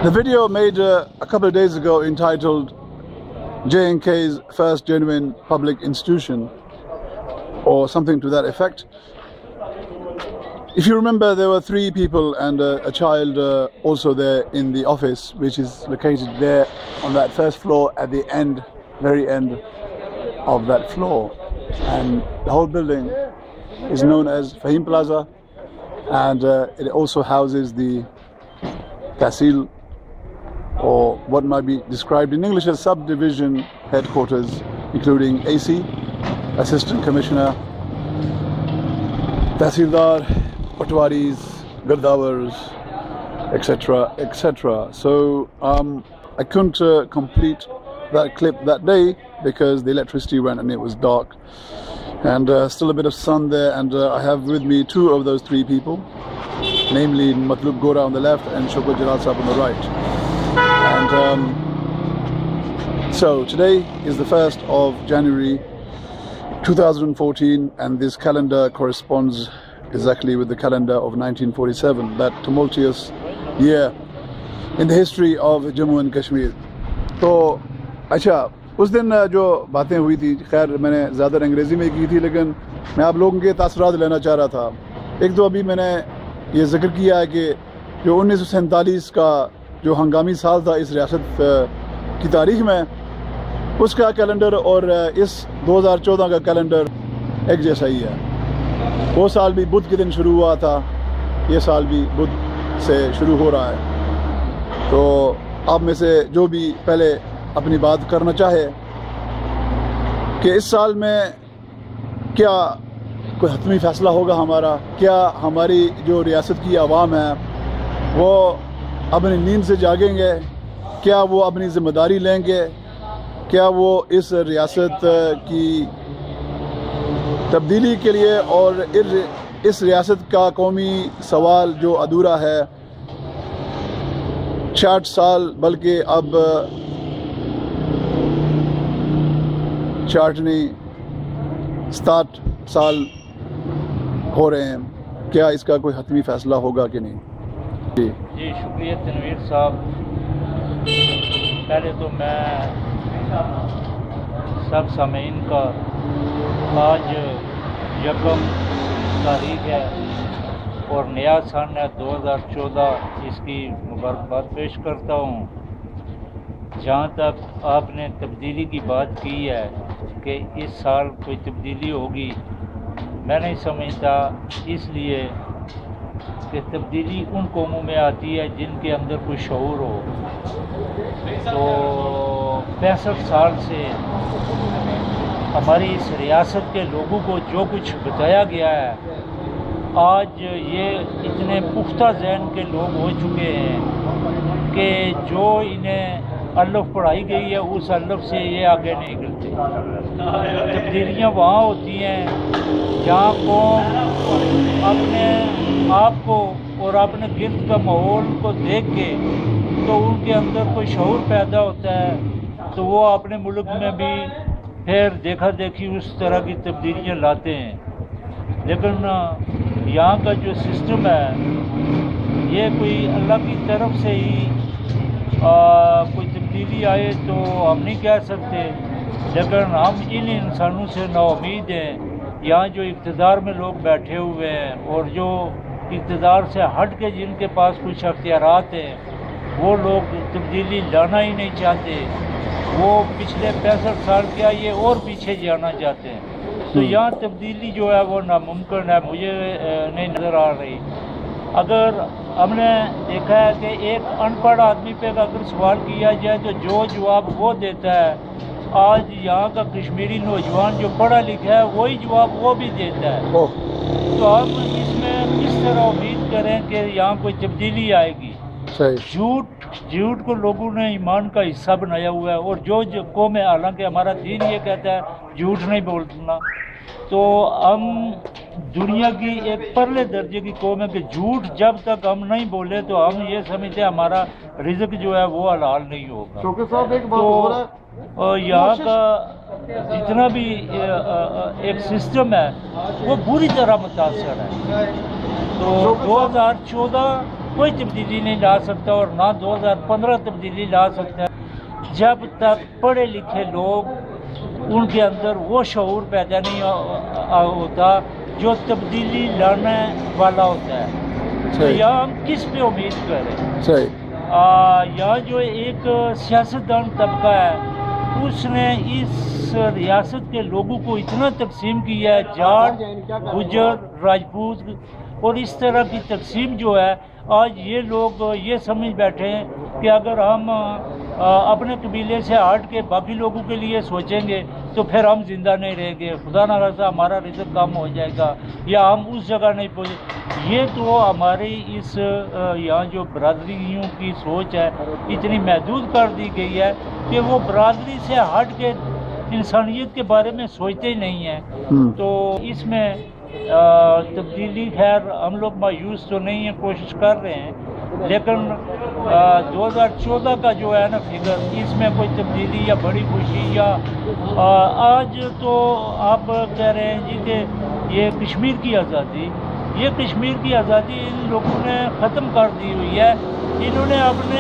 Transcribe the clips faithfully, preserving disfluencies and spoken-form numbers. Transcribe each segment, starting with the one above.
The video made uh, a couple of days ago entitled J and K's First Genuine Public Institution, or something to that effect. If you remember, there were three people and uh, a child uh, also there in the office, which is located there on that first floor at the end, very end of that floor. And the whole building is known as Fahim Plaza, and uh, it also houses the Tahsil, or what might be described in English as subdivision headquarters, including A C, Assistant Commissioner, Tahsildar, Patwaris, Gardawars, et cetera, et cetera. So um, I couldn't uh, complete that clip that day because the electricity went and it was dark, and uh, still a bit of sun there, and uh, I have with me two of those three people, namely Matlub Gora on the left and Shukr Jalal Sahab on the right. And um, so today is the first of January two thousand fourteen, and this calendar corresponds exactly with the calendar of nineteen forty-seven, that tumultuous year in the history of Jammu and Kashmir. تو اچھا اس دن جو باتیں ہوئی تھی، خیر میں نے زیادہ انگریزی میں کی تھی، لیکن میں آپ لوگوں کے تاثرات لینا چاہ رہا تھا. ایک تو ابھی میں نے یہ ذکر کیا ہے کہ جو انیس سو سینتالیس کا جو ہنگامی سال تھا اس ریاست کی تاریخ میں، اس کا کیلنڈر اور اس دو ہزار چودہ کا کیلنڈر ایک جیسا ہی ہے. وہ سال بھی بدھ کے دن شروع ہوا تھا، یہ سال بھی بدھ سے شروع ہو رہا ہے. تو آپ میں سے جو بھی پہلے اپنی بات کرنا چاہے کہ اس سال میں کیا کوئی حتمی فیصلہ ہوگا ہمارا، کیا ہماری جو ریاست کی عوام ہے وہ اپنی نیند سے جاگیں گے، کیا وہ اپنی ذمہ داری لیں گے، کیا وہ اس ریاست کی تبدیلی کے لیے اور اس ریاست کا قومی سوال جو ادھورا ہے چھیاٹھ سال بلکہ اب چھیاٹھ نہیں ستاٹھ سال ہو رہے ہیں، کیا اس کا کوئی حتمی فیصلہ ہوگا کہ نہیں؟ جی جی شکریہ تنویر صاحب. پہلے تو میں سب سامعین کا آج یکم تاریخ ہے اور نیا سن ہے دو ہزار چودہ، اس کی مبارکباد پیش کرتا ہوں. جہاں تک آپ نے تبدیلی کی بات کی ہے کہ اس سال کوئی تبدیلی ہوگی، میں نہیں سمجھتا، اس لیے کہ تبدیلی ان قوموں میں آتی ہے جن کے اندر کوئی شعور ہو. تو پینسٹھ سال سے ہماری اس ریاست کے لوگوں کو جو کچھ بتایا گیا ہے، آج یہ اتنے پختہ ذہن کے لوگ ہو چکے ہیں کہ جو انہیں الف پڑھائی گئی ہے اس الف سے یہ آگے نہیں نکلتے. تبدیلیاں وہاں ہوتی ہیں جہاں قوم اپنے آپ کو اور اپنے گرد کا ماحول کو دیکھ کے تو ان کے اندر کوئی شعور پیدا ہوتا ہے، تو وہ اپنے ملک میں بھی پھر دیکھا دیکھی اس طرح کی تبدیلیاں لاتے ہیں. لیکن یہاں کا جو سسٹم ہے یہ کوئی اللہ کی طرف سے ہی آ, کوئی تبدیلی آئے تو ہم نہیں کہہ سکتے، لیکن ہم ان انسانوں سے نا امید ہیں. یہاں جو اقتدار میں لوگ بیٹھے ہوئے ہیں اور جو اقتدار سے ہٹ کے جن کے پاس کچھ اختیارات ہیں، وہ لوگ تبدیلی لانا ہی نہیں چاہتے. وہ پچھلے پینسٹھ سال کیا یہ اور پیچھے جانا چاہتے ہیں. تو یہاں تبدیلی جو ہے وہ ناممکن ہے، مجھے نہیں نظر آ رہی. اگر ہم نے دیکھا ہے کہ ایک ان پڑھ آدمی پہ اگر سوال کیا جائے تو جو جواب وہ دیتا ہے، آج یہاں کا کشمیری نوجوان جو پڑھا لکھا ہے وہی جواب وہ بھی دیتا ہے. تو ہم اس میں کس طرح امید کریں کہ یہاں کوئی تبدیلی آئے گی؟ جھوٹ جھوٹ کو لوگوں نے ایمان کا حصہ بنایا ہوا ہے، اور جو قوم ہے، حالانکہ ہمارا دین یہ کہتا ہے جھوٹ نہیں بولنا، تو ہم دنیا کی ایک پرلے درجے کی قوم ہے کہ جھوٹ جب تک ہم نہیں بولے تو ہم یہ سمجھتے ہیں ہمارا رزق جو ہے وہ حلال نہیں ہوگا. تو یہاں کا جتنا بھی ایک سسٹم ہے وہ بری طرح متاثر ہے. تو دو ہزار چودہ کوئی تبدیلی نہیں لا سکتا اور نہ دو ہزار پندرہ تبدیلی لا سکتا ہے جب تک پڑھے لکھے لوگ ان کے اندر وہ شعور پیدا نہیں ہوتا جو تبدیلی لانے والا ہوتا ہے. یا ہم کس پہ امید کریں؟ صحیح. یہاں جو ایک سیاستدان طبقہ ہے اس نے اس ریاست کے لوگوں کو اتنا تقسیم کیا ہے، جاٹ، گجر، راجپوت، اور اس طرح کی تقسیم جو ہے آج یہ لوگ یہ سمجھ بیٹھے ہیں کہ اگر ہم اپنے قبیلے سے ہٹ کے باقی لوگوں کے لیے سوچیں گے تو پھر ہم زندہ نہیں رہیں گے، خدا نہ خواستہ ہمارا رزق کم ہو جائے گا یا ہم اس جگہ نہیں پہنچے. یہ تو ہماری اس یہاں جو برادریوں کی سوچ ہے اتنی محدود کر دی گئی ہے کہ وہ برادری سے ہٹ کے انسانیت کے بارے میں سوچتے ہی نہیں ہیں. تو اس میں تبدیلی خیر ہم لوگ مایوس تو نہیں ہیں، کوشش کر رہے ہیں، لیکن دو ہزار چودہ کا جو ہے نا فگر اس میں کوئی تبدیلی یا بڑی خوشی یا آج تو آپ کہہ رہے ہیں جی کہ یہ کشمیر کی آزادی، یہ کشمیر کی آزادی ان لوگوں نے ختم کر دی ہوئی ہے. انہوں نے اپنے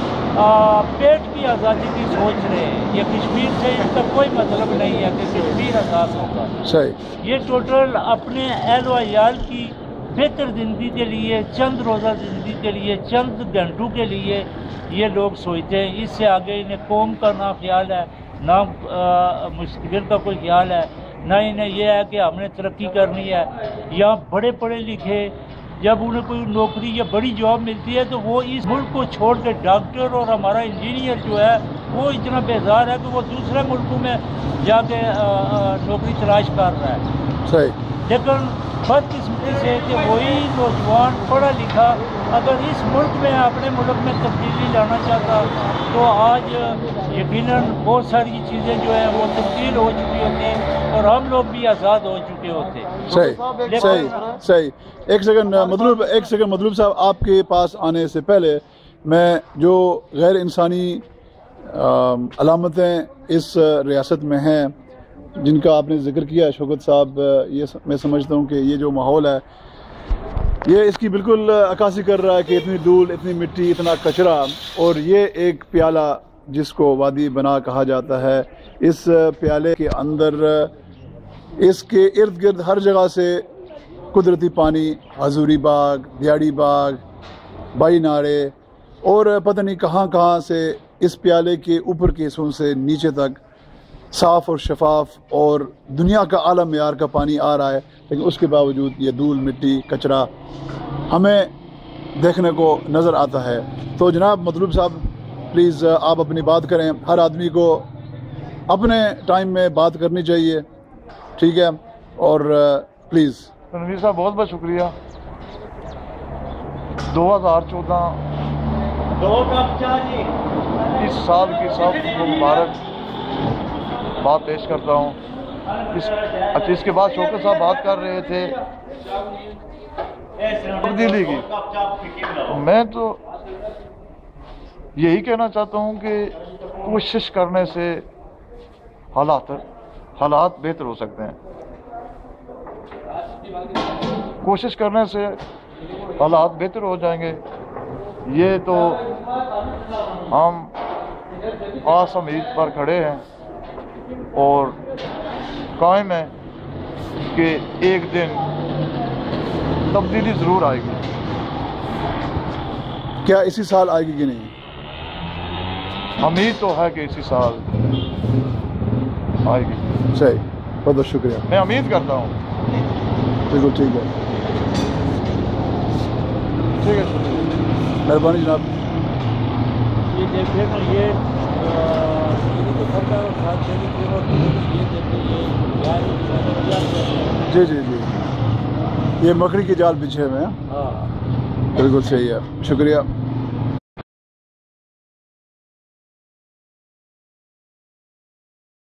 پیٹ کی آزادی کی سوچ رہے ہیں. یہ کشمیر سے ان کا کوئی مطلب نہیں ہے کہ کشمیر آزاد ہوگا. یہ ٹوٹل اپنے اہل و عیال کی بہتر زندگی کے لیے، چند روزہ زندگی کے لیے، چند گھنٹوں کے لیے یہ لوگ سوچتے ہیں. اس سے آگے انہیں قوم کا نہ خیال ہے، نہ مستقبل کا کوئی خیال ہے، نہ انہیں یہ ہے کہ ہم نے ترقی کرنی ہے. یا بڑے پڑھے لکھے جب انہیں کوئی نوکری یا بڑی جاب ملتی ہے تو وہ اس ملک کو چھوڑ کے ڈاکٹر اور ہمارا انجینئر جو ہے وہ اتنا بیزار ہے کہ وہ دوسرے ملکوں میں جا کے نوکری تلاش کر رہا ہے. صحیح. لیکن بدقسمتی سے کہ وہی نوجوان پڑھا لکھا اگر اس ملک میں اپنے ملک میں تبدیلی لانا چاہتا تو آج یقیناً بہت ساری چیزیں جو ہیں وہ تبدیل ہو چکی ہوتی ہیں اور ہم لوگ بھی آزاد ہو چکے ہوتے. صحیح صحیح صحیح. ایک سیکنڈ مطلوب ایک سیکنڈ مطلوب صاحب، آپ کے پاس آنے سے پہلے میں جو غیر انسانی علامتیں اس ریاست میں ہیں جن کا آپ نے ذکر کیا شوکت صاحب، یہ میں سمجھتا ہوں کہ یہ جو ماحول ہے یہ اس کی بالکل عکاسی کر رہا ہے کہ اتنی دھول، اتنی مٹی، اتنا کچرا، اور یہ ایک پیالہ جس کو وادی بنا کہا جاتا ہے، اس پیالے کے اندر اس کے ارد گرد ہر جگہ سے قدرتی پانی، حضوری باغ، دیاڑی باغ، بائی ناڑے اور پتہ نہیں کہاں کہاں سے اس پیالے کے اوپر کے حصوں سے نیچے تک صاف اور شفاف اور دنیا کا اعلیٰ معیار کا پانی آ رہا ہے، لیکن اس کے باوجود یہ دھول، مٹی، کچرا ہمیں دیکھنے کو نظر آتا ہے. تو جناب مطلوب صاحب پلیز آپ اپنی بات کریں. ہر آدمی کو اپنے ٹائم میں بات کرنی چاہیے، ٹھیک ہے؟ اور پلیز. تنویر صاحب بہت بہت شکریہ. دو ہزار چودہ اس سال کی سب کو مبارک بات پیش کرتا ہوں. اس اچھا اس کے بعد شوکت صاحب بات کر رہے تھے تبدیلی کی. میں تو یہی کہنا چاہتا ہوں کہ کوشش کرنے سے حالات حالات بہتر ہو سکتے ہیں. کوشش کرنے سے حالات بہتر ہو جائیں گے. یہ تو ہم آس امید پر کھڑے ہیں اور قائم ہے کہ ایک دن تبدیلی ضرور آئے گی. کیا اسی سال آئے گی کہ نہیں؟ امید تو ہے کہ اسی سال آئے گی. صحیح. بہت بہت شکریہ. میں امید کرتا ہوں. بالکل ٹھیک ہے. ٹھیک ہے شکریہ. مہربانی جناب. یہ دیکھیں نا یہ جی جی جی یہ مکڑی کے جال پیچھے میں. ہاں بالکل صحیح ہے. شکریہ.